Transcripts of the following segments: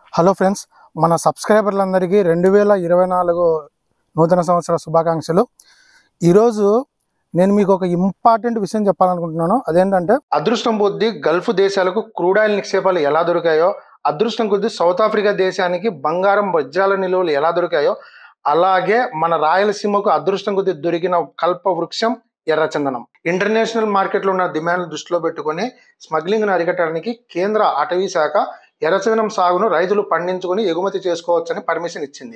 Hello friends, మన సబ్స్క్రైబర్లందరికీ 2024 నూతన సంవత్సర శుభాకాంక్షలు. ఈరోజు నేను మీకు ఒక ఇంపార్టెంట్ విషయం చెప్పాలనుకుంటున్నాను. అదేంటంటే, అదృష్టం కొద్దీ గల్ఫ్ దేశాలకు క్రూడ్ ఆయిల్ నిక్షేపాలు ఎలా దొరికాయో, అదృష్టం కొద్దీ సౌత్ ఆఫ్రికా దేశానికి బంగారం వజ్రాల నిల్వలు ఎలా దొరికాయో, అలాగే మన రాయలసీమకు అదృష్టం కొద్దీ దొరికిన కల్ప వృక్షం ఎర్రచందనం. ఇంటర్నేషనల్ మార్కెట్లో ఉన్న డిమాండ్ దృష్టిలో పెట్టుకుని స్మగ్లింగ్ను అరికట్టడానికి కేంద్ర అటవీ శాఖ ఎర్రచందనం సాగును రైతులు పండించుకుని ఎగుమతి చేసుకోవచ్చని పర్మిషన్ ఇచ్చింది.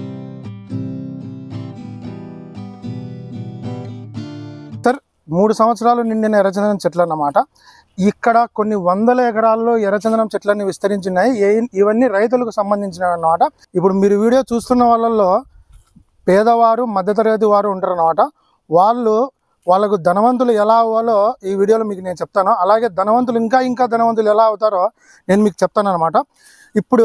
సార్, 3 సంవత్సరాలు నిండిన ఎర్రచందనం చెట్లు అన్నమాట. ఇక్కడ కొన్ని వందల ఎకరాల్లో ఎర్రచందనం చెట్లన్నీ విస్తరించున్నాయి. ఇవన్నీ రైతులకు సంబంధించినవి అన్నమాట. ఇప్పుడు మీరు వీడియో చూస్తున్న వాళ్ళల్లో పేదవారు, మధ్యతరగతి వారు ఉంటారు అన్నమాట. వాళ్ళకు ధనవంతులు ఎలా అవ్వాలో ఈ వీడియోలో మీకు నేను చెప్తాను. అలాగే ధనవంతులు ఇంకా ధనవంతులు ఎలా అవుతారో నేను మీకు చెప్తాను అనమాట. ఇప్పుడు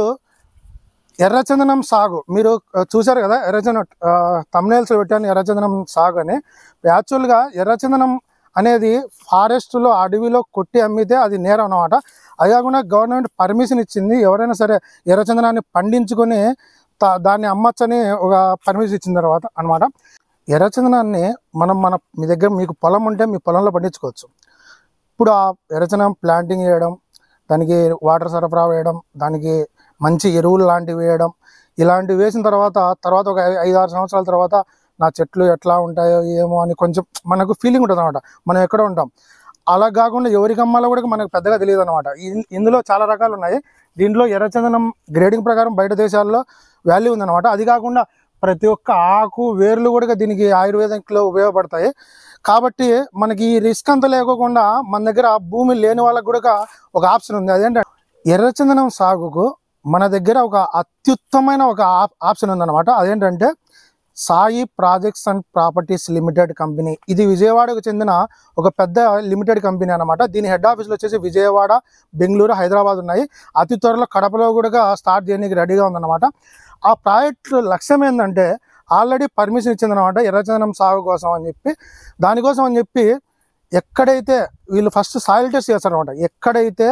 ఎర్రచందనం సాగు మీరు చూశారు కదా, ఎర్రచందనం థంబ్నెయిల్స్ పెట్టాను ఎర్రచందనం సాగు అని. యాక్చువల్గా ఎర్రచందనం అనేది ఫారెస్ట్లో, అడవిలో కొట్టి అమ్మితే అది నేరం అన్నమాట. అది కాకుండా గవర్నమెంట్ పర్మిషన్ ఇచ్చింది. ఎవరైనా సరే ఎర్రచందనాన్ని పండించుకొని దాన్ని అమ్మచ్చని ఒక పర్మిషన్ ఇచ్చిన తర్వాత అనమాట. ఎర్రచందనాన్ని మీ దగ్గర మీకు పొలం ఉంటే మీ పొలంలో పండించుకోవచ్చు. ఇప్పుడు ఆ ఎర్రచందనం ప్లాంటింగ్ చేయడం, దానికి వాటర్ సరఫరా వేయడం, దానికి మంచి ఎరువులు లాంటివి వేయడం, ఇలాంటివి వేసిన తర్వాత ఒక 5-6 సంవత్సరాల తర్వాత నా చెట్లు ఎట్లా ఉంటాయో ఏమో అని కొంచెం మనకు ఫీలింగ్ ఉంటుంది అనమాట. మనం ఎక్కడ ఉంటాం అలా కాకుండా ఎవరికి అమ్మాలో కూడా మనకు పెద్దగా తెలియదు అనమాట. ఇందులో చాలా రకాలు ఉన్నాయి. దీంట్లో ఎర్రచందనం గ్రేడింగ్ ప్రకారం బయట దేశాల్లో వాల్యూ ఉందన్నమాట. అది కాకుండా ప్రతి ఒక్క ఆకు, వేర్లు కూడా దీనికి ఆయుర్వేదంలో ఉపయోగపడతాయి. కాబట్టి మనకి ఈ రిస్క్ అంతా లేకోకుండా మన దగ్గర భూమి లేని వాళ్ళకు కూడా ఒక ఆప్షన్ ఉంది. అదేంటంటే, ఎర్రచందనం సాగుకు మన దగ్గర ఒక అత్యుత్తమైన ఒక ఆప్షన్ ఉందన్నమాట. అదేంటంటే Sai projects and properties limited company. ఇది విజయవాడకు చెందిన ఒక పెద్ద లిమిటెడ్ కంపెనీ అనమాట. దీని హెడ్ ఆఫీసులు వచ్చేసి విజయవాడ, బెంగళూరు, హైదరాబాద్ ఉన్నాయి. అతి త్వరలో కడపలో కూడా స్టార్ట్ చేయడానికి రెడీగా ఉందన్నమాట. ఆ ప్రాజెక్ట్ లక్ష్యం ఏంటంటే, ఆల్రెడీ పర్మిషన్ ఇచ్చిందనమాట ఎర్రచందనం సాగు కోసం అని చెప్పి. దానికోసం అని చెప్పి ఎక్కడైతే వీళ్ళు ఫస్ట్ సాయిల్ టెస్ట్ చేస్తారనమాట. ఎక్కడైతే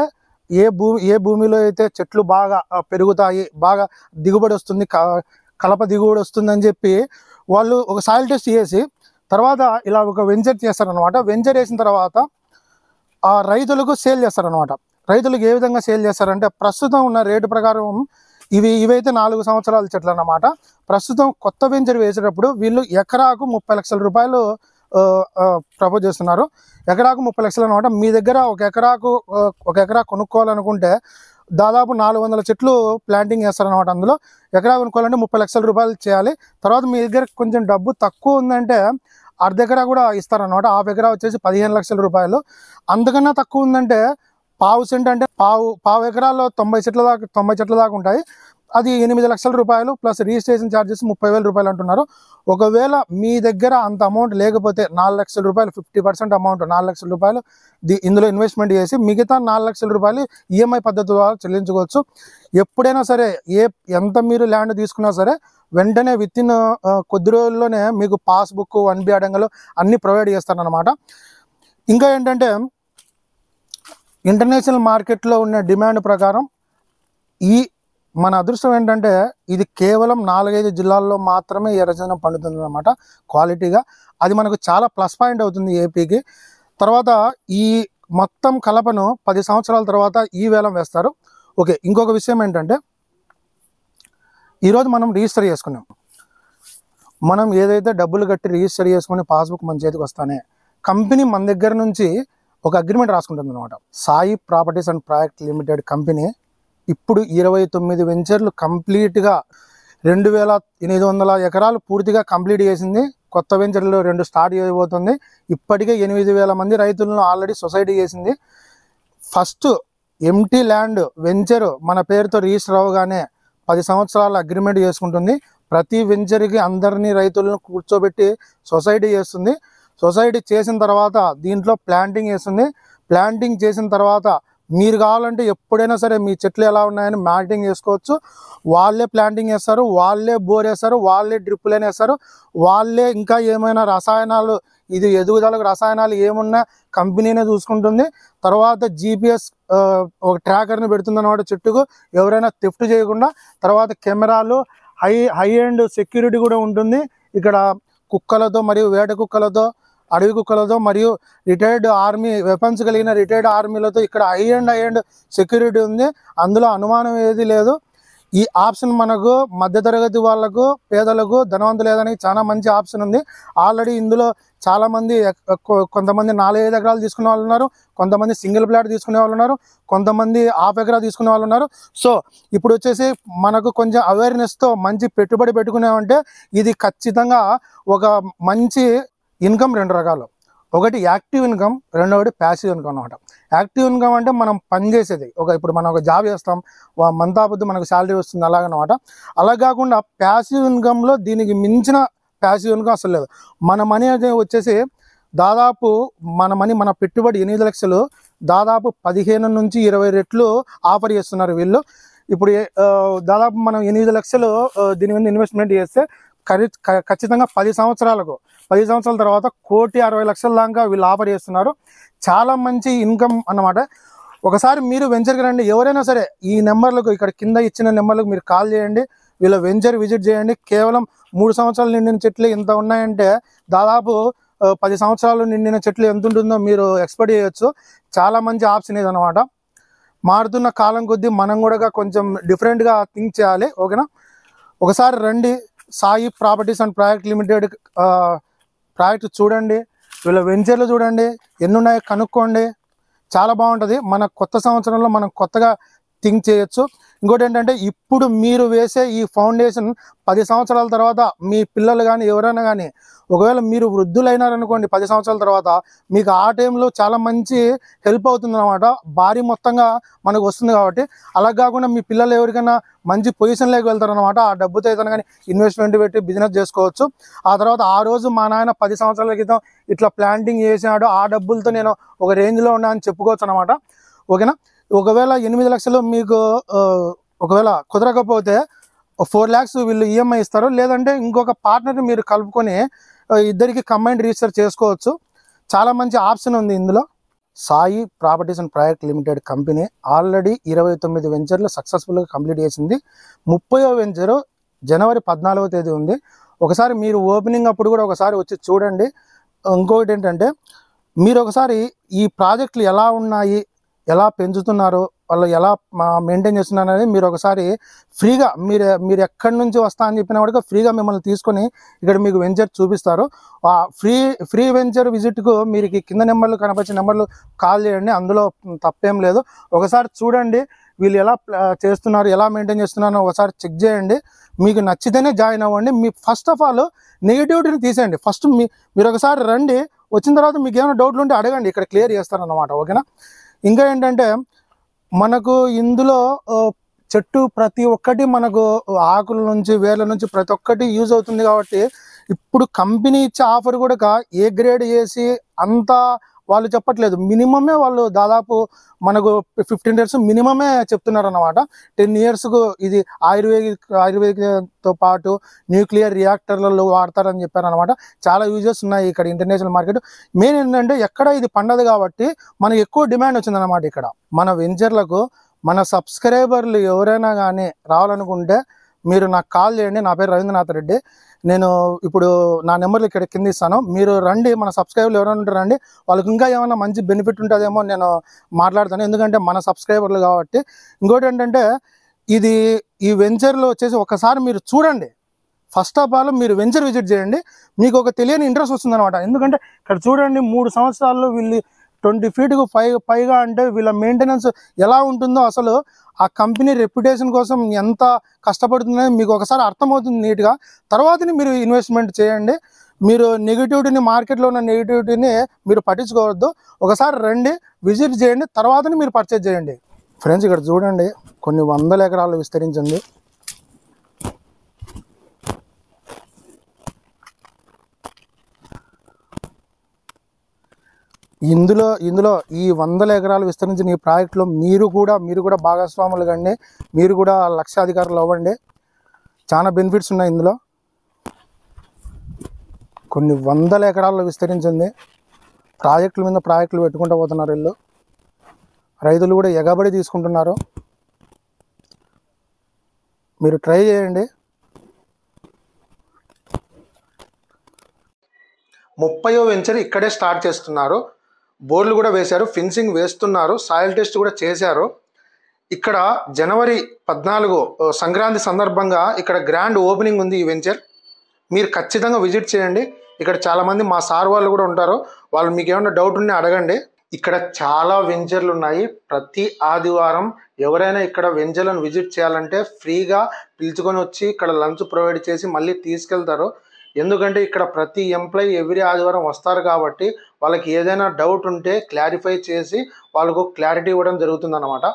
ఏ భూమిలో అయితే చెట్లు బాగా పెరుగుతాయి, బాగా దిగుబడి వస్తుంది, కలప దిగుబడి వస్తుందని చెప్పి వాళ్ళు ఒక సాయిల్ టెస్ట్ చేసి తర్వాత ఇలా ఒక వెంచర్ చేస్తారనమాట. వెంచర్ వేసిన తర్వాత ఆ రైతులకు సేల్ చేస్తారనమాట. రైతులకు ఏ విధంగా సేల్ చేస్తారంటే, ప్రస్తుతం ఉన్న రేటు ప్రకారం ఇవైతే 4 సంవత్సరాల చెట్లు అన్నమాట. ప్రస్తుతం కొత్త వెంచర్ వేసేటప్పుడు వీళ్ళు ఎకరాకు 30 లక్షల రూపాయలు ప్రపోజ్ చేస్తున్నారు. ఎకరాకు 30 లక్షలు అనమాట. మీ దగ్గర ఒక ఎకరా కొనుక్కోవాలనుకుంటే దాదాపు 400 చెట్లు ప్లాంటింగ్ చేస్తారనమాట. అందులో ఎకరా కొనుక్కోవాలంటే 30 లక్షల రూపాయలు చేయాలి. తర్వాత మీ దగ్గర కొంచెం డబ్బు తక్కువ ఉందంటే అర్ధ ఎకరా కూడా ఇస్తారనమాట. హాఫ్ ఎకరా వచ్చేసి 15 లక్షల రూపాయలు. అంతకన్నా తక్కువ ఉందంటే పావు సెంట్, అంటే పావు ఎకరాల్లో 90 చెట్ల దాకా ఉంటాయి. అది 8 లక్షల రూపాయలు ప్లస్ రిజిస్ట్రేషన్ ఛార్జెస్ 30,000 రూపాయలు అంటున్నారు. ఒకవేళ మీ దగ్గర అంత అమౌంట్ లేకపోతే 4 లక్షల రూపాయలు 50% అమౌంట్ 4 లక్షల రూపాయలు ఇందులో ఇన్వెస్ట్మెంట్ చేసి మిగతా 4 లక్షల రూపాయలు ఈఎంఐ పద్ధతి ద్వారా చెల్లించుకోవచ్చు. ఎప్పుడైనా సరే ఎంత మీరు ల్యాండ్ తీసుకున్నా సరే వెంటనే వితిన్ కొద్ది రోజుల్లోనే మీకు పాస్బుక్, 1B అడంగలు అన్నీ ప్రొవైడ్ చేస్తారనమాట. ఇంకా ఏంటంటే, ఇంటర్నేషనల్ మార్కెట్లో ఉన్న డిమాండ్ ప్రకారం మన అదృష్టం ఏంటంటే ఇది కేవలం 4-5 జిల్లాల్లో మాత్రమే ఎర్రచందనం పండుతుంది అనమాట క్వాలిటీగా. అది మనకు చాలా ప్లస్ పాయింట్ అవుతుంది ఏపీకి. తర్వాత ఈ మొత్తం కలపను 10 సంవత్సరాల తర్వాత ఈ వేలం వేస్తారు. ఓకే, ఇంకొక విషయం ఏంటంటే, ఈరోజు మనం రిజిస్టర్ చేసుకున్నాం. మనం ఏదైతే డబ్బులు కట్టి రిజిస్టర్ చేసుకుని పాస్బుక్ మన చేతికి వస్తానే కంపెనీ మన దగ్గర నుంచి ఒక అగ్రిమెంట్ రాసుకుంటుంది అనమాట. Sai properties and project limited company ఇప్పుడు 29 వెంచర్లు కంప్లీట్గా 2,800 ఎకరాలు పూర్తిగా కంప్లీట్ చేసింది. కొత్త వెంచర్లు 2 స్టార్ట్ చేయబోతుంది. ఇప్పటికే 8,000 మంది రైతులను ఆల్రెడీ సొసైటీ చేసింది. ఫస్ట్ ఎంటీ ల్యాండ్ వెంచర్ మన పేరుతో రిజిస్టర్ అవ్వగానే 10 సంవత్సరాల అగ్రిమెంట్ చేసుకుంటుంది. ప్రతి వెంచర్కి అందరినీ రైతులను కూర్చోబెట్టి సొసైటీ చేస్తుంది. సొసైటీ చేసిన తర్వాత దీంట్లో ప్లాంటింగ్ చేస్తుంది. ప్లాంటింగ్ చేసిన తర్వాత మీరు కావాలంటే ఎప్పుడైనా సరే మీ చెట్లు ఎలా ఉన్నాయని మానిటరింగ్ చేసుకోవచ్చు. వాళ్ళే ప్లాంటింగ్ చేస్తారు, వాళ్ళే బోర్ వేస్తారు, వాళ్ళే డ్రిప్పులైన వేస్తారు, వాళ్ళే ఇంకా ఏమైనా రసాయనాలు ఇది ఎదుగుదలకు రసాయనాలు ఏమున్నా కంపెనీనే చూసుకుంటుంది. తర్వాత GPS ఒక ట్రాకర్ని పెడుతుంది అన్నమాట చెట్టుకు, ఎవరైనా థెఫ్ట్ చేయకుండా. తర్వాత కెమెరాలు, హై అండ్ సెక్యూరిటీ కూడా ఉంటుంది ఇక్కడ. కుక్కలతో మరియు వేట కుక్కలతో, అడవి కుక్కలతో మరియు రిటైర్డ్ ఆర్మీ వెపన్స్ కలిగిన రిటైర్డ్ ఆర్మీలతో ఇక్కడ హై అండ్ సెక్యూరిటీ ఉంది. అందులో అనుమానం ఏది లేదు. ఈ ఆప్షన్ మనకు మధ్యతరగతి వాళ్ళకు, పేదలకు, ధనవంతులు లేదని చాలా మంచి ఆప్షన్ ఉంది. ఆల్రెడీ ఇందులో చాలామంది కొంతమంది 4-5 ఎకరాలు తీసుకునే వాళ్ళు ఉన్నారు, కొంతమంది సింగిల్ ప్లాట్ తీసుకునే వాళ్ళు ఉన్నారు, కొంతమంది ½ ఎకరా తీసుకునే వాళ్ళు ఉన్నారు. సో ఇప్పుడు వచ్చేసి మనకు కొంచెం అవేర్నెస్తో మంచి పెట్టుబడి పెట్టుకున్నామంటే ఇది ఖచ్చితంగా ఒక మంచి ఇన్కమ్. 2 రకాలు, ఒకటి యాక్టివ్ ఇన్కమ్, రెండవది ప్యాసివ్ ఇన్కమ్ అనమాట. యాక్టివ్ ఇన్కమ్ అంటే మనం పని చేసేది, ఇప్పుడు మనం ఒక జాబ్ చేస్తాం, మంత్ ఆపొద్దు మనకు శాలరీ వస్తుంది అలాగనమాట. అలా కాకుండా ప్యాసివ్ ఇన్కమ్లో దీనికి మించిన ప్యాసివ్ ఇన్కమ్ అసలు లేదు. మన మనీ అయితే వచ్చేసి దాదాపు మన పెట్టుబడి 8 లక్షలు దాదాపు 15 నుంచి 20 రెట్లు ఆఫర్ చేస్తున్నారు వీళ్ళు. ఇప్పుడు దాదాపు మనం 8 లక్షలు దీని మీద ఇన్వెస్ట్మెంట్ చేస్తే ఖచ్చితంగా 10 సంవత్సరాల తర్వాత 1,60,00,000 దాకా వీళ్ళు ఆఫర్ చేస్తున్నారు. చాలా మంచి ఇన్కమ్ అన్నమాట. ఒకసారి మీరు వెంచర్కి రండి, ఎవరైనా సరే ఈ నెంబర్లకు, ఇక్కడ కింద ఇచ్చిన నెంబర్లకు మీరు కాల్ చేయండి, వీళ్ళ వెంచర్ విజిట్ చేయండి. కేవలం 3 సంవత్సరాలు నిండిన చెట్లు ఇంత ఉన్నాయంటే దాదాపు 10 సంవత్సరాలు నిండిన చెట్లు ఎంత ఉంటుందో మీరు ఎక్స్పెక్ట్ చేయొచ్చు. చాలా మంచి ఆప్షన్ ఇది అనమాట. మారుతున్న కాలం కొద్దీ మనం కూడా కొంచెం డిఫరెంట్గా థింక్ చేయాలి. ఓకేనా? ఒకసారి రండి, Sai properties and private limited project చూడండి, వీళ్ళ వెంచర్లు చూడండి, ఎన్ని ఉన్నాయో కనుక్కోండి. చాలా బాగుంటుంది. మన కొత్త సంవత్సరంలో మనం కొత్తగా థింక్ చేయొచ్చు. ఇంకోటి ఏంటంటే ఇప్పుడు మీరు వేసే ఈ ఫౌండేషన్ 10 సంవత్సరాల తర్వాత మీ పిల్లలు కానీ ఎవరైనా కానీ, ఒకవేళ మీరు వృద్ధులైనారనుకోండి 10 సంవత్సరాల తర్వాత, మీకు ఆ టైంలో చాలా మంచి హెల్ప్ అవుతుంది అనమాట. భారీ మొత్తంగా మనకు వస్తుంది కాబట్టి. అలా కాకుండా మీ పిల్లలు ఎవరికైనా మంచి పొజిషన్లోకి వెళ్తారనమాట. ఆ డబ్బుతో ఏదైనా కానీ ఇన్వెస్ట్మెంట్ పెట్టి బిజినెస్ చేసుకోవచ్చు. ఆ తర్వాత ఆ రోజు మా నాయన 10 సంవత్సరాల క్రితం ఇట్లా ప్లాంటింగ్ చేసినాడు, ఆ డబ్బులతో నేను ఒక రేంజ్లో ఉన్నా అని చెప్పుకోవచ్చు అనమాట. ఓకేనా? ఒకవేళ 8 లక్షలు మీకు ఒకవేళ కుదరకపోతే 4 lakhs వీళ్ళు EMI ఇస్తారు. లేదంటే ఇంకొక పార్ట్నర్ని మీరు కలుపుకొని ఇద్దరికి కంబైన్డ్ రిజిస్టర్ చేసుకోవచ్చు. చాలా మంచి ఆప్షన్ ఉంది ఇందులో. Sai properties and private limited company already 29 వెంచర్లు సక్సెస్ఫుల్గా కంప్లీట్ చేసింది. 30వ వెంచరు జనవరి 14వ తేదీ ఉంది. ఒకసారి మీరు ఓపెనింగ్ అప్పుడు కూడా ఒకసారి వచ్చి చూడండి. ఇంకొకటి ఏంటంటే, మీరు ఒకసారి ఈ ప్రాజెక్టులు ఎలా ఉన్నాయి, ఎలా పెంచుతున్నారు, వాళ్ళు ఎలా మెయింటైన్ చేస్తున్నారు అనేది మీరు ఒకసారి ఫ్రీగా, మీరు ఎక్కడి నుంచి వస్తా అని చెప్పినా కూడా ఫ్రీగా మిమ్మల్ని తీసుకొని ఇక్కడ మీకు వెంచర్ చూపిస్తారు. ఆ ఫ్రీ వెంచర్ విజిట్కు మీరు కింద నెంబర్లు కనపరిచిన నెంబర్లు కాల్ చేయండి, అందులో తప్పేం లేదు. ఒకసారి చూడండి వీళ్ళు ఎలా చేస్తున్నారు, ఎలా మెయింటైన్ చేస్తున్నారో ఒకసారి చెక్ చేయండి. మీకు నచ్చితేనే జాయిన్ అవ్వండి. మీ ఫస్ట్ ఆఫ్ ఆల్ నెగిటివిటీని తీసేయండి. ఫస్ట్ మీరు ఒకసారి రండి, వచ్చిన తర్వాత మీకు ఏమైనా డౌట్లు ఉంటే అడగండి, ఇక్కడ క్లియర్ చేస్తారన్నమాట. ఓకేనా? ఇంకా ఏంటంటే, మనకు ఇందులో చెట్టు ప్రతి ఒక్కటి మనకు ఆకుల నుంచి వేర్ల నుంచి ప్రతి ఒక్కటి యూజ్ అవుతుంది కాబట్టి ఇప్పుడు కంపెనీ ఇచ్చే ఆఫర్ కూడా ఏ గ్రేడ్ చేసి అంతా వాళ్ళు చెప్పట్లేదు. మినిమమే వాళ్ళు దాదాపు మనకు 15 years మినిమమే చెప్తున్నారు అన్నమాట. 10 yearsకు ఇది ఆయుర్వేదిక్తో పాటు న్యూక్లియర్ రియాక్టర్లలో వాడతారని చెప్పారనమాట. చాలా యూజెస్ ఉన్నాయి ఇక్కడ ఇంటర్నేషనల్ మార్కెట్. మెయిన్ ఏంటంటే ఎక్కడ ఇది పండదు కాబట్టి మనకు ఎక్కువ డిమాండ్ వచ్చిందన్నమాట. ఇక్కడ మన వెంచర్లకు మన సబ్స్క్రైబర్లు ఎవరైనా కానీ రావాలనుకుంటే మీరు నాకు కాల్ చేయండి. నా పేరు రవీంద్రనాథ్ రెడ్డి. నేను ఇప్పుడు నా నెంబర్లు ఇక్కడ కింద ఇస్తాను. మీరు రండి, మన సబ్స్క్రైబర్లు ఎవరైనా ఉంటే రండి. వాళ్ళకి ఇంకా ఏమైనా మంచి బెనిఫిట్ ఉంటుందేమో నేను మాట్లాడతాను, ఎందుకంటే మన సబ్స్క్రైబర్లు కాబట్టి. ఇంకోటి ఏంటంటే, ఈ వెంచర్లో వచ్చేసి ఒకసారి మీరు చూడండి. ఫస్ట్ ఆఫ్ ఆల్ మీరు వెంచర్ విజిట్ చేయండి, మీకు ఒక తెలియని ఇంట్రెస్ట్ వస్తుంది అనమాట. ఎందుకంటే ఇక్కడ చూడండి 3 సంవత్సరాల్లో వీళ్ళు 20 feet పైగా అంటే వీళ్ళ మెయింటెనెన్స్ ఎలా ఉంటుందో, అసలు ఆ కంపెనీ రెప్యుటేషన్ కోసం ఎంత కష్టపడుతుందో మీకు ఒకసారి అర్థమవుతుంది నీట్గా. తర్వాతని మీరు ఇన్వెస్ట్మెంట్ చేయండి. మీరు నెగిటివిటీని, మార్కెట్లో ఉన్న నెగిటివిటీని మీరు పట్టించుకోవద్దు. ఒకసారి రండి, విజిట్ చేయండి, తర్వాతని మీరు పర్చేజ్ చేయండి. ఫ్రెండ్స్ ఇక్కడ చూడండి, కొన్ని 100 ఎకరాలు విస్తరించింది. ఇందులో ఈ 100 ఎకరాలు విస్తరించిన ఈ ప్రాజెక్టులో మీరు కూడా భాగస్వాములు కండి, మీరు కూడా లక్షాధికారులు అవ్వండి. చాలా బెనిఫిట్స్ ఉన్నాయి ఇందులో. కొన్ని 100 ఎకరాల్లో విస్తరించింది. ప్రాజెక్టుల మీద ప్రాజెక్టులు పెట్టుకుంటూ పోతున్నారు వీళ్ళు. రైతులు కూడా ఎగబడి తీసుకుంటున్నారు. మీరు ట్రై చేయండి. 30వ వెంచర్ ఇక్కడే స్టార్ట్ చేస్తున్నారు. బోర్లు కూడా వేశారు, ఫెన్సింగ్ వేస్తున్నారు, సాయిల్ టెస్ట్ కూడా చేశారు. ఇక్కడ జనవరి 14 సంక్రాంతి సందర్భంగా ఇక్కడ గ్రాండ్ ఓపెనింగ్ ఉంది ఈ వెంచర్. మీరు ఖచ్చితంగా విజిట్ చేయండి. ఇక్కడ చాలామంది మా సార్ వాళ్ళు కూడా ఉంటారు, వాళ్ళు మీకు ఏమైనా డౌట్ ఉన్నా అడగండి. ఇక్కడ చాలా వెంచర్లు ఉన్నాయి. ప్రతి ఆదివారం ఎవరైనా ఇక్కడ వెంచర్లను విజిట్ చేయాలంటే ఫ్రీగా పిలుచుకొని వచ్చి ఇక్కడ లంచ్ ప్రొవైడ్ చేసి మళ్ళీ తీసుకెళ్తారు. ఎందుకంటే ఇక్కడ ప్రతి ఎంప్లాయీ ఎవ్రీ ఆదివారం వస్తారు కాబట్టి వాళ్ళకి ఏదైనా డౌట్ ఉంటే క్లారిఫై చేసి వాళ్ళకు క్లారిటీ ఇవ్వడం జరుగుతుంది అన్నమాట.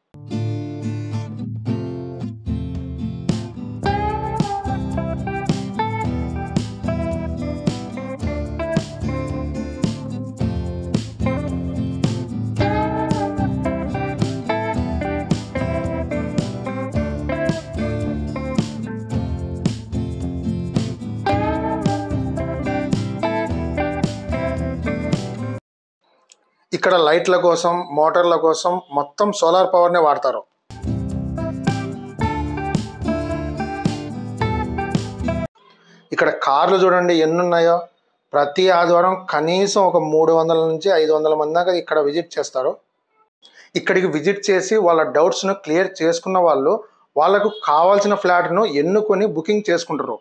ఇక్కడ లైట్ల కోసం, మోటార్ల కోసం మొత్తం సోలార్ పవర్నే వాడతారు. ఇక్కడ కార్లు చూడండి ఎన్ని ఉన్నాయో. ప్రతి ఆదివారం కనీసం ఒక 300 నుంచి 500 మంది దాకా ఇక్కడ విజిట్ చేస్తారు. ఇక్కడికి విజిట్ చేసి వాళ్ళ డౌట్స్ను క్లియర్ చేసుకున్న వాళ్ళు వాళ్ళకు కావాల్సిన ఫ్లాట్ను ఎన్నుకొని బుకింగ్ చేసుకుంటారు.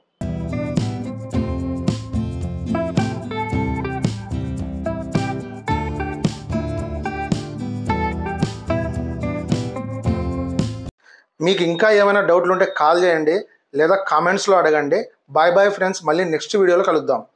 మీకు ఇంకా ఏమైనా డౌట్లు ఉంటే కాల్ చేయండి లేదా కామెంట్స్లో అడగండి. బాయ్ ఫ్రెండ్స్, మళ్ళీ నెక్స్ట్ వీడియోలో కలుద్దాం.